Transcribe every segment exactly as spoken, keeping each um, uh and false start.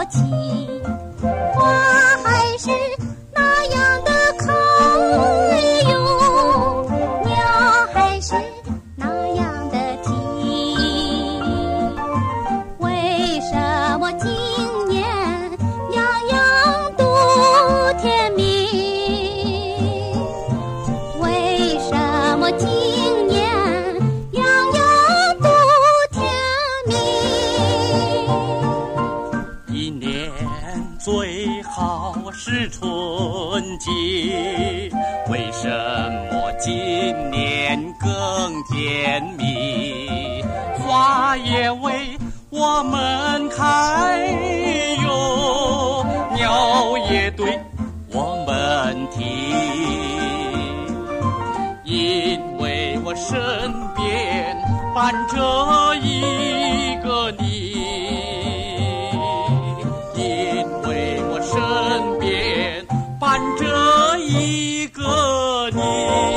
气，花还是那样的开哟，鸟还是那样的啼。为什么今年样样都甜蜜？为什么今年样样都甜蜜？ 一年最好是春季，为什么今年更甜蜜？花也为我们开哟，鸟也对我们啼，因为我身边伴着一个你，因为我身边伴着一个你。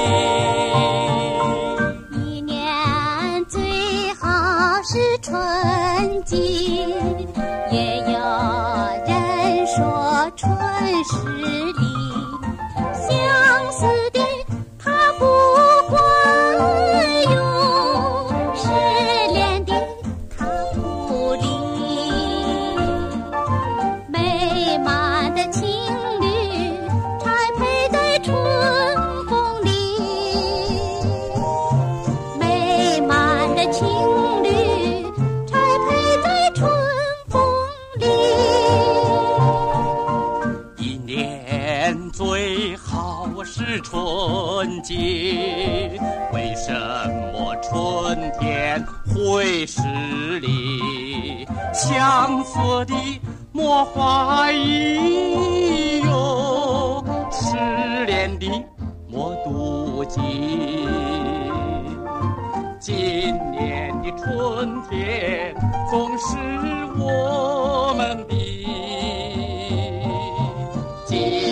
一年最好是春季，也有人说春是里，相思的他不管哟，失恋的他不理。美满的情侣栽培在春风里，美满的情侣栽培在春风里。 一年最好是春季，为什么春天会是里？相思的莫怀疑哟，失恋的莫妒忌。今年的春天总是我们的。今